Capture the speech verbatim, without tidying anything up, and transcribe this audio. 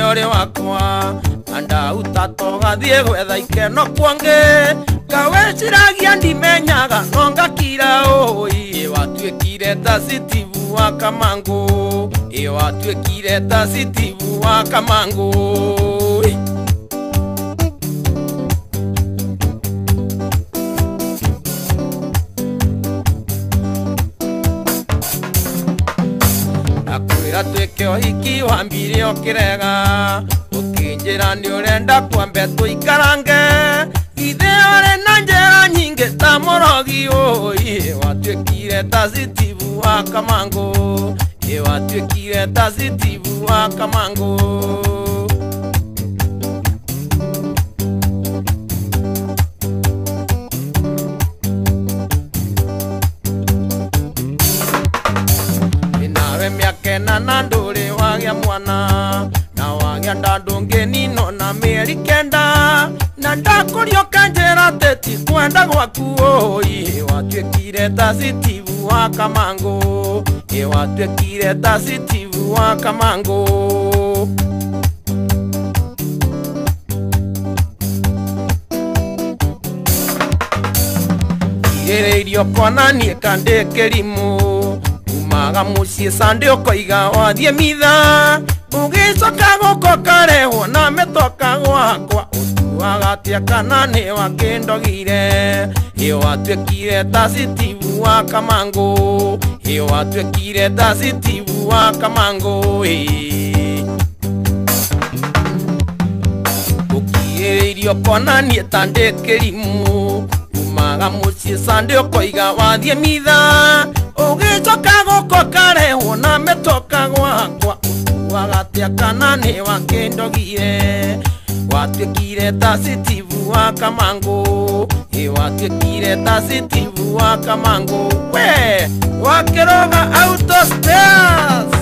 ore wakwa anda utatoga thie gwetha ikeno kwange kaweciragia ndimenyaga nonga kira oi watuikire ta Steve wa Kamango e watuikire ta Steve wa Kamango akwira tweke ohiki wambire okirega ukinjira ni urenda kwambe tuikarange ithe ore na njera nyingi ta morogi oi watuikire ta Steve wa Kamango e watuikire ta Steve wa Kamango inawe miakena na nduri wagya mwana na wagya ndandungi nino na mieri kenda na ndakurioka njera teti kwenda gwaku oi watuikire ta Steve wa Kamango e watuikire ta Steve wa Kamango igereirio kona nie kande kerimu umaga mucie sande okoiga wathie mitha ugicoka guko kareho na metoka gwakwa utuagatia kana ni wakindogire e watuikire ta Steve wa Kamango e watuikire ta Steve wa Kamango e ukigereirio kona nie tande kerimu umaga mucie sande okoiga wathie mitha ugicoka guko kareho na metoka gwakwa utuagatia kana ni wakindogire watuikire ta Steve wa Kamango e watuikire ta Steve wa Kamango we wakiroga auto spares